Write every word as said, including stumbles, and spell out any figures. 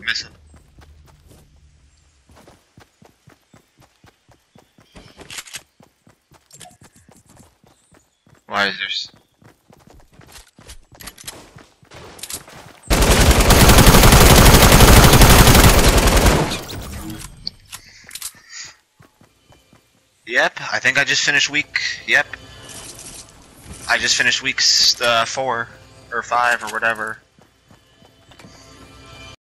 missing. Why is there? S Yep, I think I just finished week. Yep. I just finished weeks uh, four or five or whatever.